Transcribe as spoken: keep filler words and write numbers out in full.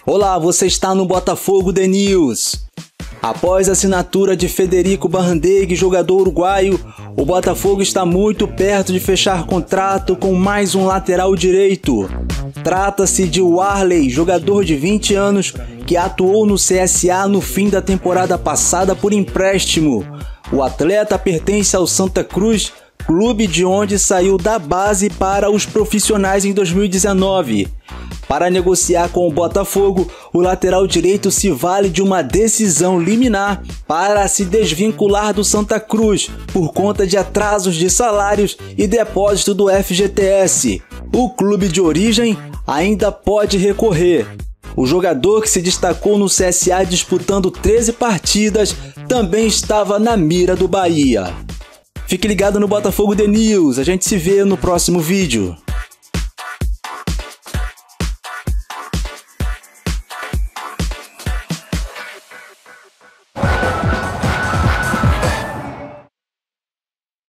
Olá, você está no Botafogo The News. Após a assinatura de Federico Barrandegui, jogador uruguaio, o Botafogo está muito perto de fechar contrato com mais um lateral direito. Trata-se de Warley, jogador de vinte anos, que atuou no C S A no fim da temporada passada por empréstimo. O atleta pertence ao Santa Cruz, clube de onde saiu da base para os profissionais em dois mil e dezenove. Para negociar com o Botafogo, o lateral direito se vale de uma decisão liminar para se desvincular do Santa Cruz por conta de atrasos de salários e depósito do F G T S. O clube de origem ainda pode recorrer. O jogador, que se destacou no C S A disputando treze partidas, também estava na mira do Bahia. Fique ligado no Botafogo The News, a gente se vê no próximo vídeo.